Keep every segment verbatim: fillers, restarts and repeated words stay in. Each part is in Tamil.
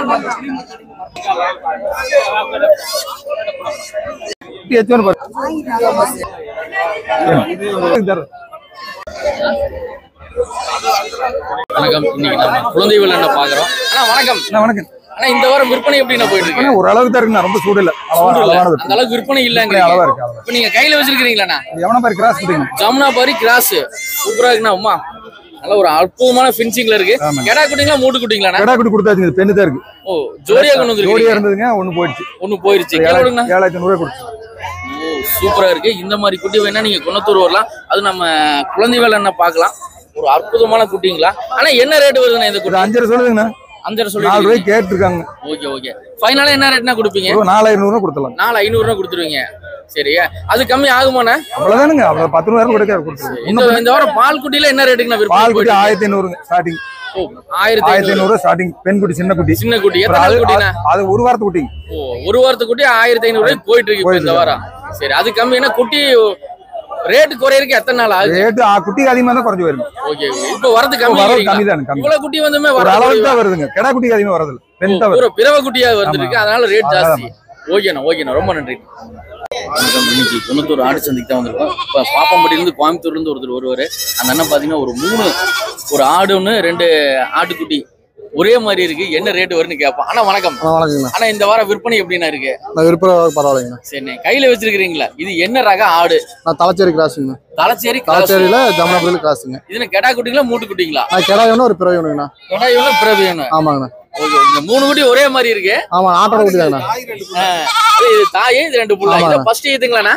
வணக்கம். இன்னைக்கு நம்ம குழந்தை விளையாட பாக்குறோம். அண்ணா வணக்கம். வணக்கம். ஆனா இந்த வாரம் விற்பனை எப்படின்னா போயிட்டு இருக்கு? ஒரு அளவுக்கு தான் இருக்கு, ரொம்ப சூடு இல்ல. அந்த அளவுக்கு விற்பனை இல்லங்க. அளவா இருக்கு. இப்போ நீங்க கையில வச்சிருக்கீங்களா? எவன பாரி கிராஸ் குட்டிங்க. ஜமுனா பாரி கிராஸ். சூப்பரா இருக்குண்ணா. அம்மா நல்ல ஒரு அற்புதமான ஃபினிஷிங்ல இருக்கு. கெடா குட்டிங்களா மூட்டு குட்டிங்களா? கெடா குட்டி கொடுத்தாச்சு, பெண்ணு தான் இருக்கு. ஓ, ஜோடியா கொண்டு வந்திருக்கீங்க. ஜோடியா இருந்ததுங்க, ஒன்னு போயிடுச்சு. ஒன்னு போயிடுச்சு. கேளுங்கண்ணா. ஏழாயிரத்து ஐநூறு கொடுத்து. ஓ, சூப்பரா இருக்கு. இந்த மாதிரி குட்டி வேணா நீங்க குணத்தூர் வரலாம். அது நம்ம குழந்தை வேலைன்னா பார்க்கலாம். ஒரு அற்புதமான குட்டிங்களா? ஆனா என்ன ரேட் வருதுண்ணா இந்த குட்டி? அஞ்சரை சொல்லுங்கண்ணா. அஞ்சரை சொல்லி நாலு ரூபாய் கேட்டிருக்காங்க. Okay okay. ஃபைனலா என்ன ரேட்னா கொடுப்பீங்க? நாலு ஐநூறு கொடுத்துடலாம். நாலு ஐநூறு கொடுத்துருவீங்க. சரியா? அது கம்மி ஆகுமாண்ணா? அவ்வளவுதானுங்க. அவ்வளவு பத்து ரூபாய் கொடுக்க கொடுத்துருவோம். இந்த இந்த வாரம் பால் குட்டியில என்ன ரேட்டுக்குண்ணா விற்பனை? பால் குட்டி ஆயிரத்தி ஐநூறுங்க ஸ்டார்டிங். ஓ, ஆயிரத்தி ஐநூறு ஸ்டார்டிங். பெண் குட்டி, சின்ன குட்டி. சின்ன குட்டி எத்தனை குட்டினா? அது ஒரு வாரத்து குட்டி. ஓ, ஒரு வாரத்து குட்டி ஆயிரத்தி ஐநூறு ரூபாய்க்கு போயிட்டு இருக்கு இந்த வாரம். சரி, அது கம்மினா குட்டி ரேட் குறையறதுக்கு எத்தனை நாள் ஆகுது? ரேட் குட்டி அதிகமா தான் குறைஞ்சு வரும். ஓகே. இப்போ வரது கம்மி கம்மி தான். இவ்வளவு குட்டி வந்துமே ஒரு அளவுக்கு தான் வருதுங்க. கெடா குட்டி அதிகமா வரது இல்ல. பெண் தான் ஒரு பிறவ குட்டியா வந்துருக்கு, அதனால ரேட் ஜாஸ்தி. ஓகேண்ணா ஓகேண்ணா, ரொம்ப நன்றி. வணக்கம். இன்னைக்கு குணத்தூர் ஆடு சந்தைக்கு தான் வந்திருக்கோம். இப்போ பாப்பம்பட்டியிலிருந்து கோயம்புத்தூர்லேருந்து ஒருத்தர் வருவார். அந்த அண்ணன் பார்த்தீங்கன்னா ஒரு மூணு ஒரு ஆடு ஒன்று ரெண்டு ஆட்டுக்குட்டி ஒரே மாதிரி இருக்கு. என்ன ரேட் வரும்னு கேட்போம். ஆனா வணக்கம். வணக்கம். ஆனா இந்த வாரம் விற்பனை எப்படின்னா இருக்கு? விற்பனை பரவாயில்லைங்க. சரி, கையில வச்சிருக்கீங்களா? இது என்ன ரக ஆடு? நான் தலச்சேரி கிராஸுங்க. தலச்சேரி தலச்சேரியில ஜமுனாபுரியில கிராஸுங்க. இதுல கெடா குட்டிங்களா மூட்டு குட்டிங்களா? கெடா வேணும், ஒரு பிறவை வேணுங்கண்ணா. கெடா வேணும், பிறவை வேணும். ஆமாங்கண்ணா. ஓகே. இந்த மூணு குட்டி ஒரே மாதிரி இருக்கு. ஆமா, ஆட்டோட குட்டி தானே. இது தாயே, இது ரெண்டு புள்ள. இது ஃபர்ஸ்ட் ஈத்துங்களாண்ணா?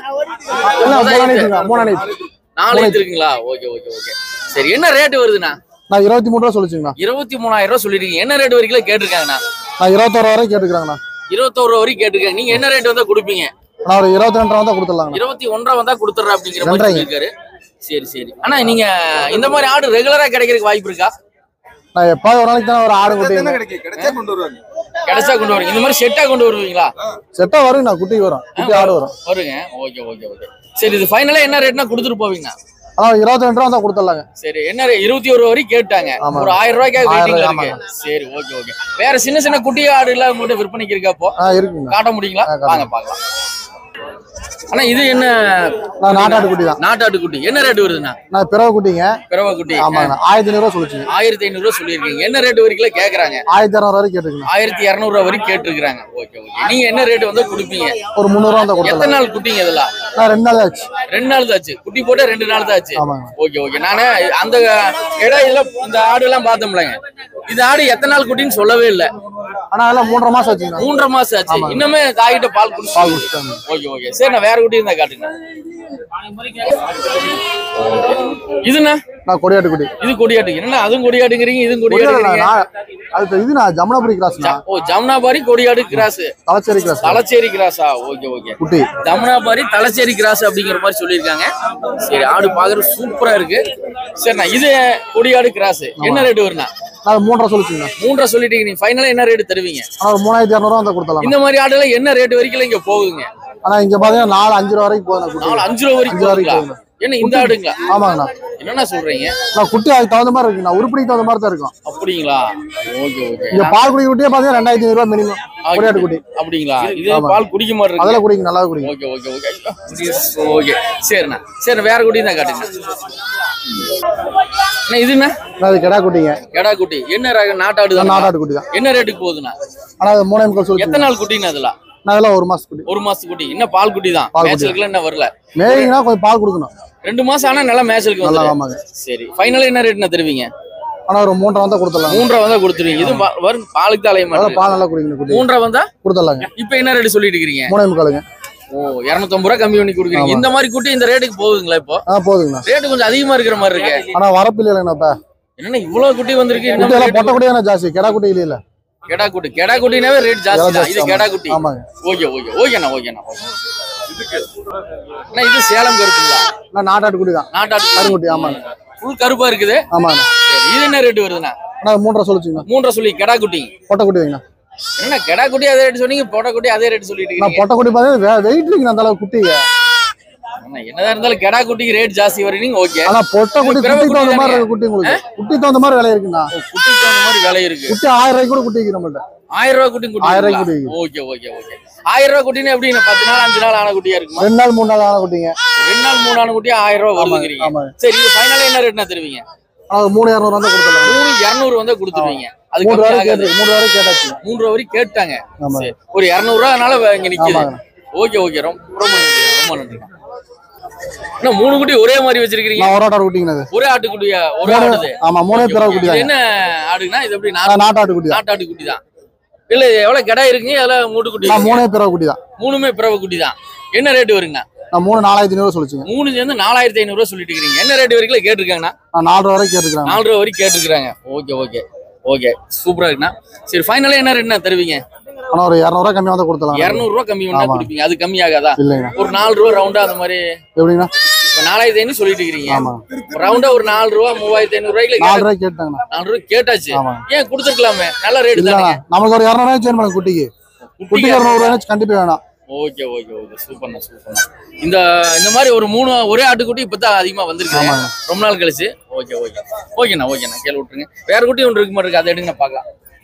நாலு ஈத்து இருக்குங்களா? Okay okay okay. சரி, என்ன ரேட் வருதுண்ணா? நான் இருபத்தி மூணு ரூபா சொல்லிச்சுங்கண்ணா. இருபத்தி மூணாயிரம் ரூபாய் சொல்லிருக்கீங்க. என்ன ரேட் வரைக்கும் கேட்டிருக்காங்கண்ணா? நான் இருபத்தோரு ரூபா வரைக்கும் கேட்டுருக்காங்கண்ணா. இருபத்தோரு ரூபா வரைக்கும் கேட்டிருக்காங்க. நீங்க என்ன ரேட் வந்தா கொடுப்பீங்க? நான் ஒரு இருபத்தி ரெண்டு ரூபா தான் கொடுத்துடலாம். இருபத்தி ஒன்றரை வந்தா கொடுத்துட்றேன் அப்படிங்கிற மாதிரி இருக்காரு. சரி சரி. ஆனா நீங்க இந்த மாதிரி ஆடு ரெகுலரா கிடைக்கிறதுக்கு வாய்ப்பு இருக்கா? நான் எப்பாவது ஒரு நாளைக்கு தானே ஒரு ஆடு குட்டி கிடைச்சா கொண்டு வருவாங்க. கிடைச்சா கொண்டு வருவீங்க. இந்த மாதிரி செட்டா கொண்டு வருவீங்களா? செட்டா வரும். நான் குட்டி வரும், குட்டி ஆடு வரும். வருங்க. Okay okay okay. சரி, இது ஃபைனலா என்ன ரேட்னா கொடுத்துட்டு போவீங்க? ஆனா இருபத்தி ரெண்டு ரூபா தான் கொடுத்துடலாங்க. சரி, என்ன இருபத்தி ஒரு ரூபா வரைக்கும் கேட்டாங்க. ஒரு ஆயிரம் ரூபாய்க்காக வெயிட்டிங்ல இருக்கு. சரி, ஓகே ஓகே. வேற சின்ன சின்ன குட்டி ஆடு எல்லாம் உங்கள்கிட்ட விற்பனைக்கு இருக்காப்போ? இருக்குங்க. காட்ட முடியுங்களா? வாங்க பாக்கலாம். ஆனா இது என்ன? நாட்டாடு குட்டி தான். நாட்டாடு குட்டி என்ன ரேட் வருதுண்ணா? நான் பிறவை குட்டிங்க. பிறவை குட்டி. ஆமாங்க. ஆயிரத்தி ஐநூறு ரூபா சொல்லிச்சு. ஆயிரத்தி ஐநூறு ரூபா சொல்லிருக்கீங்க. என்ன ரேட் வரைக்கும் கேக்குறாங்க? ஆயிரத்தி இரநூறு வரைக்கும் கேட்டுருக்கீங்க. ஆயிரத்தி இருநூறு ரூபா வரைக்கும் கேட்டுருக்காங்க. Okay okay. நீங்க என்ன ரேட் வந்து கொடுப்பீங்க? ஒரு முந்நூறு ரூபா தான் கொடுத்தேன். எத்தனை நாள் குட்டிங்க இதெல்லாம்? நான் ரெண்டு நாள் ஆச்சு. ரெண்டு நாள் தான் ஆச்சு. குட்டி போட்டு ரெண்டு நாள் தான் ஆச்சு. ஆமாங்க. Okay okay. நானே அந்த இடம் இதெல்லாம் இந்த ஆடு எல்லாம் பார்த்தோம்லங்க. இந்த ஆடு எத்தனை நாள் குட்டின்னு சொல்லவே இல்லை. ஆனா அதெல்லாம் மூன்றரை மாசம் ஆச்சுங்க. மூன்றரை மாசம் ஆச்சு. இன்னுமே தாயிட்ட பால் குடி பால் குடிச்சாங்க. Okay okay. சரி, நான் வேற குட்டி இருந்தா காட்டுங்க. இதுண்ணா? நான் கொடியாட்டு குட்டி. இது கொடியாட்டு. என்ன அதுவும் கொடியாட்டுங்கிறீங்க, இதுவும் கொடியாட்டுங்கிறீங்க? அது இது நான் ஜமுனாபுரி கிராஸ்னா. ஓ, ஜமுனாபாரி கொடியாடு கிராஸ். தலச்சேரி கிராஸ். தலச்சேரி கிராஸா? Okay okay. குட்டி ஜமுனாபாரி தலச்சேரி கிராஸ் அப்படிங்கிற மாதிரி சொல்லியிருக்காங்க. சரி, ஆடு பாக்குறது சூப்பரா இருக்கு. சரிண்ணா, இது கொடியாடு கிராஸ். என்ன ரேட் வருண்ணா? நான் மூன்றரை சொல்லிச்சுங்க. மூன்றரை சொல்லிட்டீங்க. நீங்க ஃபைனலா என்ன ரேட் தருவீங்க? ஒரு மூணாயிரத்தி இரநூறு ரூபா தான் கொடுத்தலாம். இந்த மாதிரி ஆடுல என்ன ரேட் வரைக்கும் இங்க போகுதுங்க? ஆனா இங்க பாத்தீங்கன்னா நாலு அஞ்சு ரூபா வரைக்கும் போகுது. நாலு அஞ்சு ரூபா வரைக்கும். என்ன இந்த ஆடுங்களா? ஆமாங்கண்ணா. என்னண்ணா சொல்றீங்க? நான் குட்டி அதுக்கு தகுந்த மாதிரி இருக்குண்ணா. உருப்படிக்கு தகுந்த மாதிரி தான் இருக்கும். அப்படிங்களா? Okay okay. இங்க பால் குடி குட்டியே பாத்தீங்கன்னா ரெண்டாயிரத்தி ஐநூறு ரூபாய் மினிமம். கொடியாட்டு குட்டி. அப்படிங்களா? இது பால் குடிக்க மாதிரி இருக்கு. அதெல்லாம் குடிங்க, நல்லா குடிங்க. Okay okay okay okay. சரிண்ணா. சரி, வேற குட்டி தான் காட்டுங்க. இதுண்ணா? அது கெடா குட்டிங்க. கெடா குட்டி. என்ன ரக? நாட்டாடு தான். நாட்டாடு குட்டி தான். என்ன ரேட்டுக்கு போகுதுண்ணா? ஆனா அது மூணே முக்கால் சொல்லி. எத்தனை நாள் குட்டிங்க அதெல்லாம்? நான் அதெல்லாம் ஒரு மாசம் குட்டி. ஒரு மாசம் குட்டி. என்ன பால் குட்டி தான். மேட்ச்ல என்ன வரல. மேய்னா கொஞ்சம் பால் கொடுக்கணும். ரெண்டு மாசம் ஆனா நல்லா மேட்ச்க்கு வந்து. ஆமாங்க. சரி, ஃபைனலா என்ன ரேட்னா தருவீங்க? ஆனா ஒரு மூன்றரை வந்தா கொடுத்துடலாம். மூன்றரை வந்தா கொடுத்துருவீங்க. இது வரும் பாலுக்கு தான் அலைய மாட்டேங்குது. பால் நல்லா குடிங்க குட்டி. மூன்றரை வந்தா கொடுத்துடலாங்க. இப்போ என்ன ரேட் சொல்லிட்டு இருக்கீங்க? மூணே முக்காலுங்க. ஓ, இருநூத்தி ஐம்பது ரூபா கம்மி பண்ணி கொடுக்குறீங்க. இந்த மாதிரி குட்டி இந்த ரேட்டுக்கு போகுதுங்களா இப்போ? ஆ, போகுதுங்க. ரேட் கொஞ்சம் அதிகமா இருக்கிற மாதிரி இருக்கு. ஆனா வரப்பு இல்லைங்கண்ணா. என்னன்னா இவ்வளவு குட்டி வந்திருக்கு? இதெல்லாம் பொட்டை குட்டியான ஜாஸ்தி. கெடா குட்டி இல்ல. கெடா குட்டி. கெடா குட்டினாவே ரேட் ஜாஸ்தி தான். இது கெடா குட்டி. ஆமாங்க. ஓகே ஓகே ஓகேண்ணா ஓகேண்ணா. அண்ணா, இது சேலம் கருப்புங்களா? நான் நாட்டாட்டு குட்டி தான். நாட்டாட்டு கருங்குட்டி. ஆமாங்க. ஃபுல் கருப்பா இருக்குது. ஆமாங்க. இது என்ன ரேட் வருதுண்ணா? நான் மூன்றரை சொல்லிச்சுங்க. மூன்றரை சொல்லி கெடா குட்டி. பொட்டை குட்டி வைங்கண்ணா. என்ன கெடா குட்டி அதே ரேட் சொன்னீங்க, பொட்டை குட்டி அதே ரேட் சொல்லிட்டு இருக்கீங்க. நான் பொட்டை குட்டி பார்த்தா வெயிட் இல்லைங்க அந்த அளவுக்கு குட்டி. என்னதான் இருந்தாலும் கெடா குட்டிக்கு ரேட் ஜாஸ்தி வருவீங்க. ஓகே. ஆனா பொட்டை குட்டி குட்டி தகுந்த மாதிரி இருக்கு. குட்டி உங்களுக்கு குட்டி தகுந்த மாதிரி விலை இருக்குண்ணா. குட்டி தகுந்த மாதிரி விலை இருக்கு. குட்டி ஆயிரம் ரூபாய்க்கு கூட குட்டி நம்மள்ட்ட. ஆயிரம் ரூபாய் குட்டி குட்டி ஆயிரம் ரூபாய் குட்டி. ஓகே ஓகே ஓகே ஆயிரம் ரூபாய் குட்டின்னு எப்படின்னா பத்து நாள் அஞ்சு நாள் ஆன குட்டியா இருக்குமா? ரெண்டு நாள் மூணு நாள் ஆன குட்டிங்க. ரெண்டு நாள் மூணு ஆன குட்டியா ஆயிரம் ரூபாய் வருதுங்கிறீங்க. சரி இது ஃபைனலா என்ன ரேட்னா தருவீங்க? அது மூணு இரநூறு வந்து கொடுத்துடலாம். மூணு இருநூறு வந்து கொடுத்துருவீங்க. அது மூணு கம்மி ரூபாய் ஆகாது. கேட்டு மூணு ரூபாய் கேட்டாச்சு. மூன்று ரூபாய் வரைக்கும் கேட்டாங்க. சரி ஒரு இருநூறு ரூபாய்னால இங்க நிக்குது. ஓகே ஓகே ரொம்ப ரொம்ப நன்றி ரொம்ப நன்றி. என்ன மூணு குட்டி ஒரே மாதிரி வச்சிருக்கீங்க? நான் ஒரு ஆட்டு குட்டிங்க. ஒரே ஆட்டுக்குட்டியா? ஒரே ஆடுது. ஆமா மூணே பிறவை குட்டி தான். என்ன ஆடுனா இது எப்படி? நாட்டு ஆட்டு குட்டி. நாட்டு ஆட்டு குட்டி தான். இல்ல எவ்வளவு கடை இருக்குங்க? அதெல்லாம் மூட்டு குட்டி. நான் மூணே பிறவை குட்டி தான். மூணுமே பிறவை குட்டி தான். என்ன ரேட் வருங்க? நான் மூணு நாலாயிரத்தி ஐநூறு சொல்லிச்சுங்க. மூணு சேர்ந்து நாலாயிரத்தி ஐநூறு ரூபாய் சொல்லிட்டு இருக்கீங்க. என்ன ரேட் வரைக்கும் கேட்டிருக்காங்கண்ணா? நான் நாலு ரூபா வரைக்கும் கேட்டுருக்காங்க. நாலு ரூபா வரைக்கும் கேட்டிருக்காங்க. ஓகே ஓகே ஓகே சூப்பரா இருக்குண்ணா. சரி ஃபைனலா என்ன ரேட்னா தருவீங்க? ஆனா ஒரு இருநூறு ரூபாய் கம்மியா தான் கொடுத்தலாம். இருநூறு ரூபாய் கம்மி பண்ணா கொடுப்பீங்க. அது கம்மி ஆகாதா? இல்லைங்க. ஒரு நாலு ரூபா ரவுண்டா அந்த மாதிரி எப்படிங்கண்ணா? இப்ப நாலாயிரத்தி ஐநூறு சொல்லிட்டு இருக்கீங்க. ரவுண்டா ஒரு நாலு ரூபா மூவாயிரத்தி ஐநூறு ரூபாய்க்கு நாலு ரூபாய் கேட்டாங்கண்ணா. நாலு ரூபாய் கேட்டாச்சு. ஏன் கொடுத்துருக்கலாமே? நல்ல ரேட் தானே. நமக்கு ஒரு இருநூறு ரூபாய் சேஞ்ச் பண்ண குட்டிக்கு. குட்டிக்கு இருநூறு ரூபாய் கண்டிப்பா வேணாம். ஓகே ஓகே ஓகே சூப்பர்ண்ணா சூப்பர்ண்ணா. இந்த இந்த மாதிரி ஒரு மூணு ஒரே ஆட்டுக்குட்டி இப்பதான் அதிகமா வந்திருக்கு ரொம்ப நாள் கழிச்சு. ஓகே ஓகே ஓகேண்ணா ஓகேண்ணா கேள்வி விட்டுருங்க. வேற குட்டி ஒன்று இருக்கு மாதிரி இருக்கு. அதை எடுங்க பார்க்கலாம்.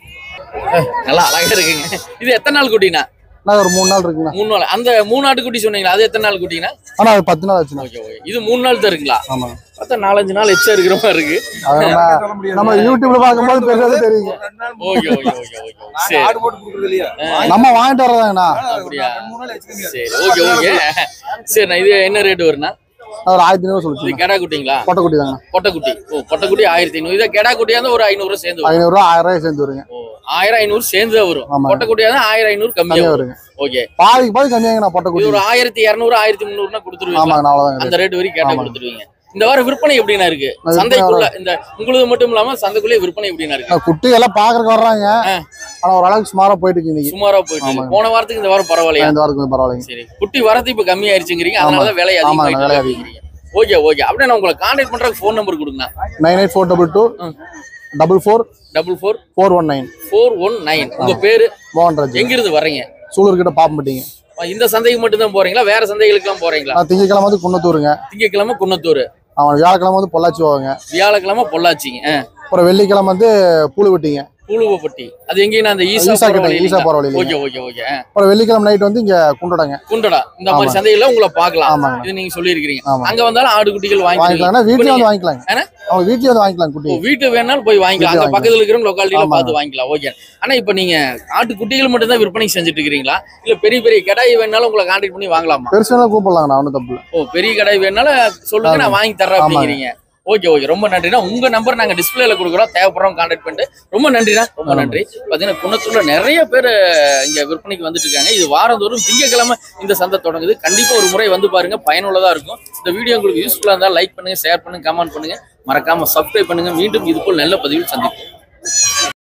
நல்லா அழகா இருக்குங்க. இது எத்தனை நாள் குட்டினா? ஒரு மூணு நாள் இருக்குண்ணா. மூணு நாள். அந்த மூணு ஆட்டு குட்டி சொன்னீங்களா அது எத்தனை நாள் குட்டினா? ஆனா அது பத்து நாள் ஆச்சுண்ணா. ஓகே ஓகே இது மூணு நாள் தான் இருக்குங்களா? ஆமா பார்த்தா நாலஞ்சு நாள் எச்சா இருக்கிற மாதிரி இருக்கு. நம்ம யூடியூப்ல பாக்கும்போது பெருசாக தெரியுங்க. ஓகே ஓகே ஓகே ஓகே சரி ஆடு போட்டு குடுக்குறது இல்லையா? நம்ம வாங்கிட்டு வரதாங்கண்ணா. அப்படியா? சரி ஓகே ஓகே சரிண்ணா. இது என்ன ரேட் வருண்ணா? ஒரு ஆயிரத்தி ஐநூறு சொல்லுச்சு. இது கெடா குட்டிங்களா? பொட்டை குட்டி தாங்க. பொட்டை குட்டி. ஓ பொட்டை குட்டி ஆயிரத்தி ஐநூறு. இதை கெடா குட்டியா இருந்தா ஒரு ஐநூறு ரூபாய் சேர்ந்து ஐநூறு ரூபாய் ஆயிரம் ரூபாய் சேர்ந்து வருங்க. ஓ ஆயிரம் ஐநூறு சேர்ந்து வரும். பொட்டை குட்டியா தான் ஆயிரம் ஐநூறு கம்மியா வருங்க. ஓகே பாதிக்கு பாதி கம்மியாங்கண்ணா பொட்டை குட்டி. ஒரு ஆயிரத்தி இருநூறு ஆயிரத்தி முந்நூறுனா கொடுத்துருவீங்க. ஆமாங்க அவ்வளவுதான். அந்த ரேட் வரைக்கும் கேட்டா கொடுத்துருவீங்க. இந்த வாரம் விற்பனை எப்படின்னா இருக்கு? சந்தைக்குள்ள இந்த உங்களுக்கு மட்டும் இல்லாம சந்தைக்குள்ளே விற்பனை எப்படின்னா இருக்கு? குட்டி எல்லாம் பாக்குறதுக்கு வர்றாங்க. ஆனா ஓரளவுக்கு சுமாரா போயிட்டு இருக்கு. சுமாரா போயிட்டு போன வாரத்துக்கு இந்த வாரம் பரவாயில்லையா? இந்த வாரத்துக்கு பரவாயில்லைங்க. சரி குட்டி வரது இப்ப கம்மி ஆயிருச்சுங்கிறீங்க. அதனாலதான் விலை அதிகமாயிட்டு. ஓகே ஓகே அப்படியே நான் உங்களை கான்டாக்ட் பண்றதுக்கு ஃபோன் நம்பர் கொடுங்க. Nine eight four double two double four double four four one nine four one nine. உங்க பேரு? மோகன்ராஜ். எங்க இருந்து வர்றீங்க? சூலூர் கிட்ட பாப்பம்பட்டிங்க. இந்த சந்தைக்கு மட்டும் தான் போறீங்களா? வேற சந்தைகளுக்கு எல்லாம் போறீங்களா? திங்கக்கிழமை வந்து குன்னத்தூருங்க. திங்கக்கிழமை குன்னத்தூர். அவன் வியாழக்கிழமை வந்து பொள்ளாச்சி போவாங்க. வியாழக்கிழமை பொள்ளாச்சிங்க. அப்புறம் வெள்ளிக்கிழமை வந்து பூலுவட்டிங்க. பூலுவப்பட்டி. அது எங்கேனா அந்த ஈசா கிட்ட ஈசா போற வழியில. Okay okay okay. அப்புறம் வெள்ளிக்கிழமை நைட் வந்து இங்க குண்டடங்க. குண்டடா இந்த மாதிரி சந்தையில உங்களை பார்க்கலாம். இது நீங்க சொல்லியிருக்கீங்க. அங்க வந்தாலும் ஆடு குட்டிகள் வாங்கிக்கலாம். வீட்லயே வந்து வாங்கிக்கலாம். அவங்க வீட்லயே வந்து வாங்கிக்கலாம். குட்டி வீட்டு வேணாலும் போய் வாங்கிக்கலாம். அங்க பக்கத்துல இருக்கிற லொகாலிட்டியில பார்த்து வாங்கிக்கலாம். ஓகே. ஆனா இப்ப நீங்க ஆட்டு குட்டிகள் மட்டும் தான் விற்பனை செஞ்சுட்டு இருக்கீங்களா? இல்ல பெரிய பெரிய கடாய் வேணாலும் உங்களை கான்டாக்ட் பண்ணி வாங்கலாமா? பெருசா கூப்பிடலாம். நான் ஒன்றும் தப்பு. ஓ பெரிய கடாய் வேணாலும் சொல்லுங்க நான் வாங்கி தர்றேன் அப்படிங்கிறீங்க. ஓகே ஓகே ரொம்ப நன்றிண்ணா. உங்க நம்பர் நாங்க டிஸ்பிளேல கொடுக்குறோம். தேவைப்படுறவங்க கான்டாக்ட் பண்ணிட்டு ரொம்ப நன்றிண்ணா ரொம்ப நன்றி. பாத்தீங்கன்னா குன்னத்தூர்ல நிறைய பேர் இங்க விற்பனைக்கு வந்துட்டு இருக்காங்க. இது வாரந்தோறும் திங்கக்கிழமை இந்த சந்தை தொடங்குது. கண்டிப்பா ஒரு முறை வந்து பாருங்க, பயனுள்ளதா இருக்கும். இந்த வீடியோ உங்களுக்கு யூஸ்ஃபுல்லா இருந்தால் லைக் பண்ணுங்க, ஷேர் பண்ணுங்க, கமெண்ட் பண்ணுங்க, மறக்காம சப்ஸ்கிரைப் பண்ணுங்க. மீண்டும் இது போல் நல்ல பதிவில் சந்திப்போம்.